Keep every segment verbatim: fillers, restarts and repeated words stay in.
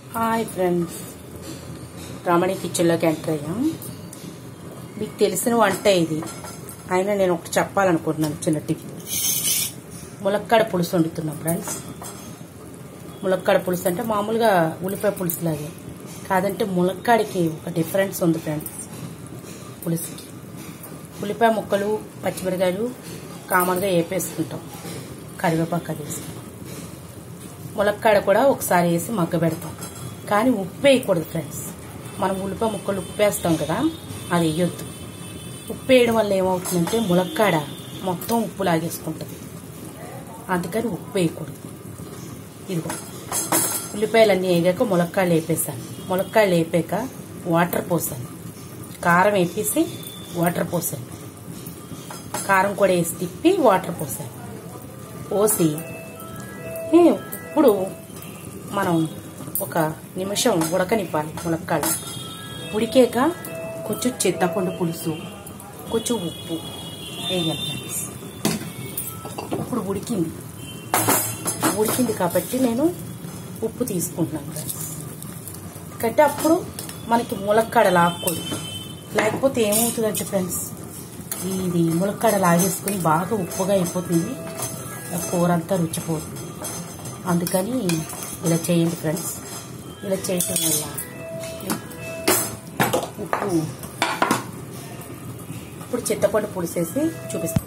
Hi friends, రమణి కిచెన్లోకి enter అయ్యాం. మీకు తెలిసిన వంట ఇది, అయినా నేను ఒకటి చెప్పాలనుకుంటున్నాను. చిన్న టిప్. ములక్కాడ పులుసు వండుతున్నాం ఫ్రెండ్స్. ములక్కాడ పులుసు అంటే మామూలుగా ఉల్లిపాయ పులుసు లాగే కాదంటే ములక్కాడికి ఒక డిఫరెన్స్ ఉంది ఫ్రెండ్స్. పులుసుకి ఉల్లిపాయ ముక్కలు, పచ్చిమిరకాయలు కామన్గా వేపేసుకుంటాం, కరివేపాకు అది వేసుకుంటాం. ములక్కాడ కూడా ఒకసారి వేసి మగ్గ పెడతాం, కానీ ఉప్పు వేయకూడదు ఫ్రెండ్స్. మనం ఉల్లిపాయ ముక్కలు ఉప్పు వేస్తాం కదా, అది వేయొద్దు. ఉప్పు వేయడం వల్ల ఏమవుతుందంటే ములక్కాడ మొత్తం ఉప్పు లాగేసుకుంటుంది, అందుకని ఉప్పు వేయకూడదు. ఇదిగో ఉల్లిపాయలన్నీ వేగాక ములక్కాయలు వేపేసాను. ములక్కాయలు వేపాక వాటర్ పోసాను, కారం వేపేసి వాటర్ పోసాను, కారం కూడా వేసి తిప్పి వాటర్ పోసాను. పోసి ఇప్పుడు మనం ఒక నిమిషం ఉడకనివ్వాలి. ములక్కాయలు ఉడికాక కొంచెం చింతపండు పులుసు, కొంచెం ఉప్పు వేయాలి ఫ్రెండ్స్. ఇప్పుడు ఉడికింది ఉడికింది కాబట్టి నేను ఉప్పు తీసుకుంటున్నాను ఫ్రెండ్స్. ఎందుకంటే అప్పుడు మనకి ములక్కాడ లాక్కూడదు, లేకపోతే ఏమవుతుందంటే ఫ్రెండ్స్, ఇది ములక్కాడ లాగేసుకుని బాగా ఉప్పుగా అయిపోతుంది, కూర అంతా రుచిపోతుంది. అందుకని ఇలా చేయండి ఫ్రెండ్స్. ఇలా చేయటం వల్ల ఉప్పు ఇప్పుడు చింతపండు పులుసేసి చూపిస్తాం.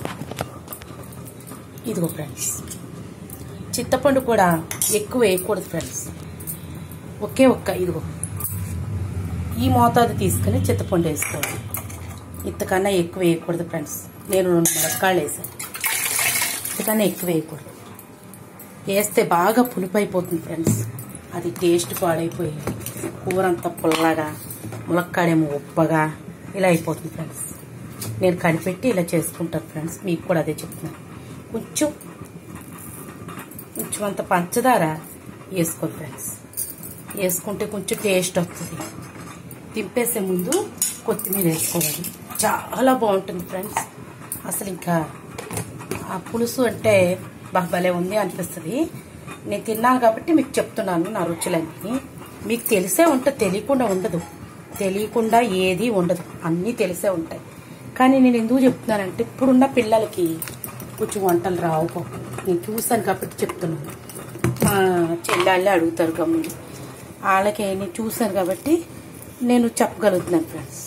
ఇదిగో ఫ్రెండ్స్, చింతపండు కూడా ఎక్కువ వేయకూడదు ఫ్రెండ్స్. ఒకే ఒక్క ఇదిగో ఈ మోతాదు తీసుకుని చింతపండు వేసుకోవాలి. ఇంతకన్నా ఎక్కువ వేయకూడదు ఫ్రెండ్స్. నేను రెండు ములక్కాయలు వేసాను, ఇంతకన్నా ఎక్కువ వేయకూడదు. వేస్తే బాగా పులుపు అయిపోతుంది ఫ్రెండ్స్, అది టేస్ట్ పాడైపోయి కూర అంతా పుల్లగా, ములక్కాడేమో ఉప్పగా ఇలా అయిపోతుంది ఫ్రెండ్స్. నేను కనిపెట్టి ఇలా చేసుకుంటాను ఫ్రెండ్స్, మీకు కూడా అదే చెప్తున్నాను. కొంచెం కొంచెం అంత పంచదార వేసుకోండి ఫ్రెండ్స్. వేసుకుంటే కొంచెం టేస్ట్ వస్తుంది. తింపేసే ముందు కొత్తిమీర వేసుకోవాలి, చాలా బాగుంటుంది ఫ్రెండ్స్. అసలు ఇంకా ఆ పులుసు అంటే బాగా భలే ఉంది అనిపిస్తుంది. నేను తిన్నాను కాబట్టి మీకు చెప్తున్నాను నా రుచులన్నీ. మీకు తెలిసే ఉంటుంది, తెలియకుండా ఉండదు. తెలియకుండా ఏది ఉండదు, అన్నీ తెలిసే ఉంటాయి. కానీ నేను ఎందుకు చెప్తున్నానంటే ఇప్పుడున్న పిల్లలకి కొంచెం వంటలు రావు పాపం. నేను చూసాను కాబట్టి చెప్తున్నాను. మా చెల్లెళ్ళే అడుగుతారు గమ్ముని, వాళ్ళకి నేను చూసాను కాబట్టి నేను చెప్పగలుగుతున్నాను ఫ్రెండ్స్.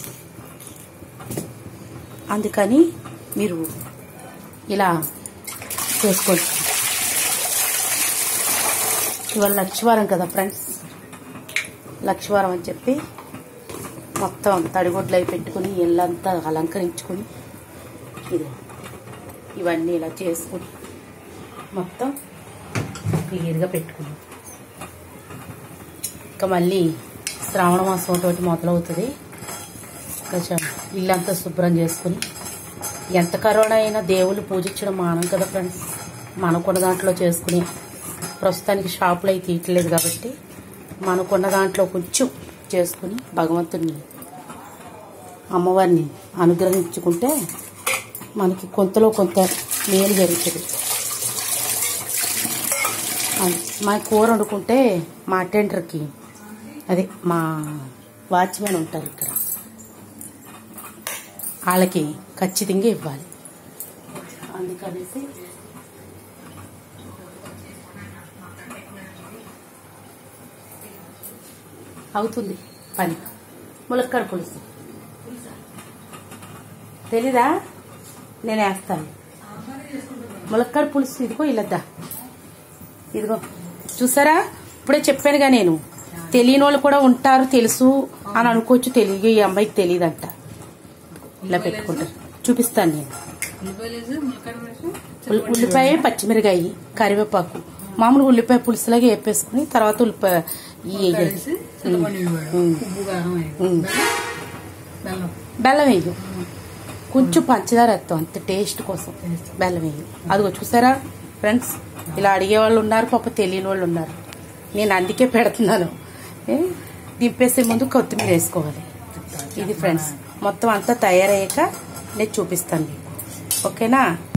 అందుకని మీరు ఇలా చేసుకోండి. ఇవాళ లక్షవారం కదా ఫ్రెండ్స్, లక్షవారం అని చెప్పి మొత్తం తడిగొడ్లు అవి పెట్టుకుని ఇల్లంతా అలంకరించుకుని ఇది ఇవన్నీ ఇలా చేసుకుని మొత్తం క్లియర్గా పెట్టుకున్నాం. ఇంకా మళ్ళీ శ్రావణ మాసం తోటి మొదలవుతుంది. కొంచెం ఇల్లంతా శుభ్రం చేసుకుని, ఎంత కరోనా అయినా దేవుళ్ళు పూజించడం మానం కదా ఫ్రెండ్స్. మనకున్న దాంట్లో చేసుకుని, ప్రస్తుతానికి షాపులో అయితే తీయట్లేదు కాబట్టి మనకున్న దాంట్లో కొంచెం చేసుకుని భగవంతుని, అమ్మవారిని అనుగ్రహించుకుంటే మనకి కొంతలో కొంత మేలు జరుగుతుంది. మా కూర వండుకుంటే మా అటెండర్కి, అదే మా వాచ్మెన్ ఉంటారు ఇక్కడ, వాళ్ళకి ఖచ్చితంగా ఇవ్వాలి. అందుకనేసి అవుతుంది పని. ములక్కాడ పులుసు తెలీదా? నేను వేస్తాను ములక్కాడ పులుసు. ఇదిగో ఇల్లద్దా, ఇదిగో చూసారా, ఇప్పుడే చెప్పానుగా నేను. తెలియని వాళ్ళు కూడా ఉంటారు, తెలుసు అని అనుకోవచ్చు. తెలియ ఈ అమ్మాయికి తెలియదంట. ఇలా పెట్టుకుంటారు, చూపిస్తాను నేను. ఉల్లిపాయ, పచ్చిమిరకాయ, కరివేపాకు, మామూలుగా ఉల్లిపాయ పులుసులాగా వేపేసుకుని తర్వాత ఉల్లిపాయ బెల్లం వేయు, కొంచెం పంచదార వేస్తాం అంత టేస్ట్ కోసం. బెల్లం వేయు. అదిగో చూసారా ఫ్రెండ్స్, ఇలా అడిగే వాళ్ళు ఉన్నారు, పాప తెలియని వాళ్ళు ఉన్నారు. నేను అందుకే పెడుతున్నాను. దింపేసే ముందు కొత్తిమీర వేసుకోవాలి. ఇది ఫ్రెండ్స్, మొత్తం అంతా తయారయ్యాక నేను చూపిస్తాను మీకు. ఓకేనా?